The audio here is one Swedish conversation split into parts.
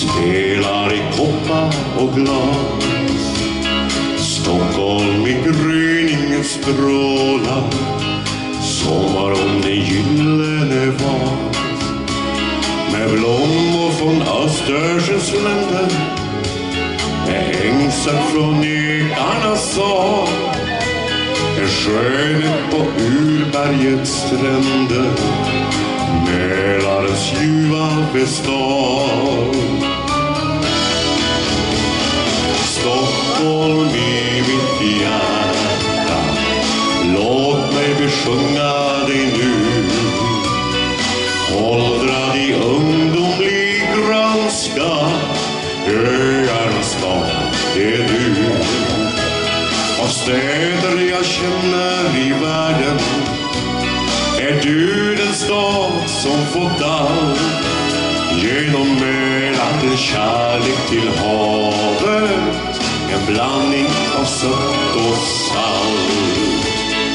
spelar i koppar och glas. Stockholm i gryningens strålar, sommar om den gyllene vas. Med blommor från Östersjöns länder, med ängsel från ekarnas sal. En skönhet på urbergets stränder, Mälarens ljuva bestad. Stockholm i mitt hjärta, låt mig besjunga dig nu. Åldrad i ungdomlig grönska, öarnas stad, det är du. Av städer jag känner i världen är du den stad som fått allt. Genom Mälaren kärlek till havet, en blandning av sött och salt.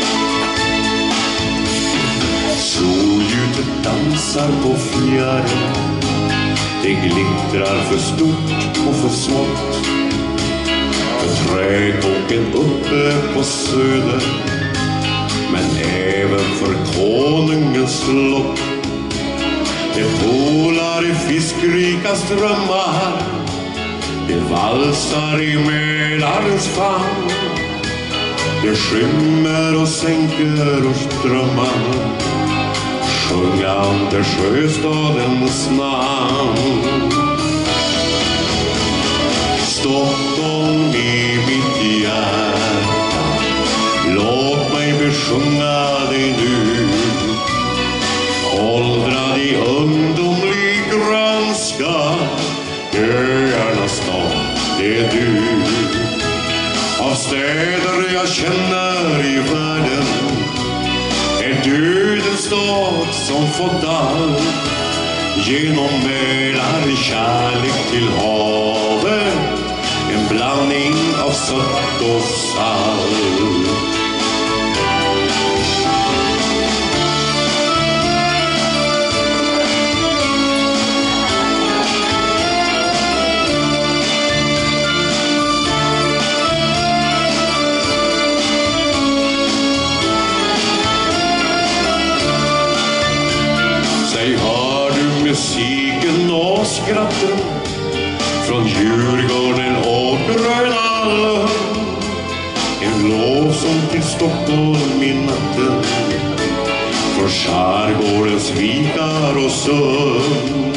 Solljuset dansar på fjärden, det glittrar för stort och för smått. För trädgården uppe på söder, men även för konungens slott. Det polar i fiskrika strömmar, det valsar i Mälarens famn. Det skymmer och sänker och strömmar, sjungande sjöstadens namn. Stockholm i mitt hjärta, låt mig besjunga dig nu. Åldrad i ungdomlig grönska, öarnas stad, det är du. Av städer jag känner i världen är du den stad som fått allt. Genom Mälaren kärlek till havet, en blandning av sött och salt. Säg, hör du musiken och skratten från Djurgården och Gröna Lund? En lovsång till Stockholm i natten, från skärgårdens vikar och sund.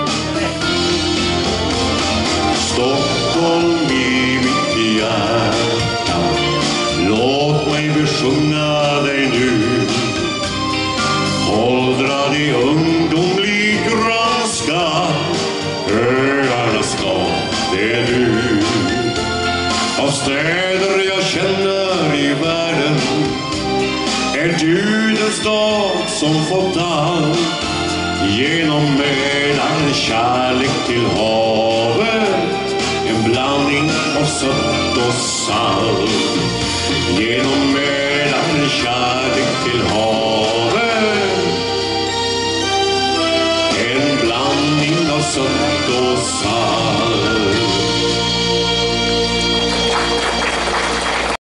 Stockholm i mitt hjärta, låt mig besjunga dig nu. Åldrad i ungdomlig grönska, öarnas stad, det är du. Av städer jag känner i världen är du den stad som fått allt. Genom Mälaren kärlek till havet, en blandning av sött och salt. Genom Mälaren kärlek till havet, en blandning av sött och salt.